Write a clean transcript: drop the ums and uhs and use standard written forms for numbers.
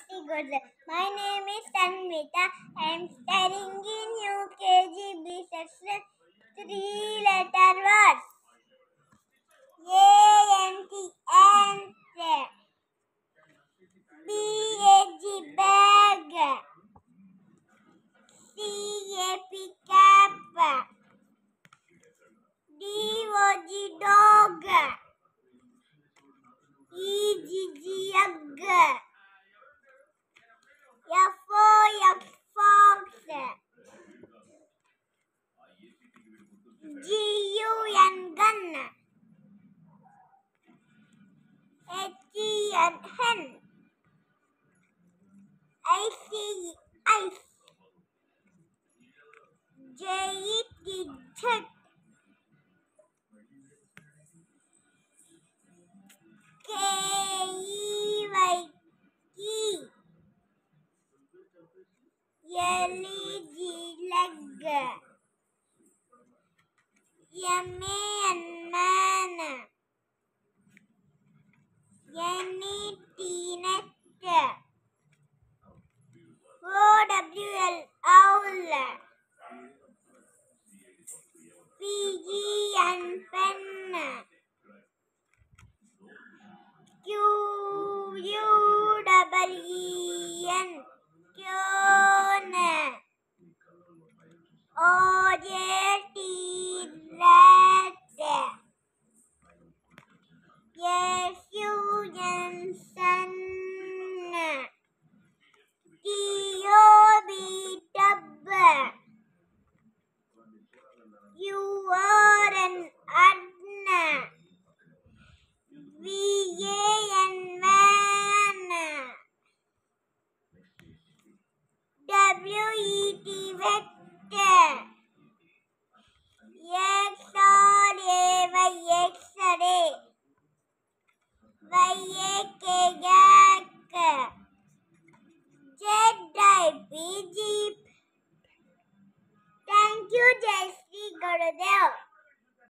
Jayashree Gurdev. My name is Tanvita. I am studying in UKG B section 3-letter words. A-N-T, ant. B-A-G, bag. C-A-P, cap. D-O-G, dog. E-G-G, egg. F-O-X, fox. G-U-N, gun. H-E-N, hen. I-C-E, ice. J-E-T, jet. K-E-Y, key. L-E-G, leg. M-A-N, man. N-E-T, net. O-W-L, owl. P-G-N, pen. Q-U-E-E-N, cune. O-J-T, rat. S-U-N, sun. T-O-B, tub. U-R-N, urn. V-A-N, van. W-E-T, wet. X-R-A-Y, X-ray. Y-A-K, yak. Z-I-P, jeep. Thank you, Jayashree Gurdev.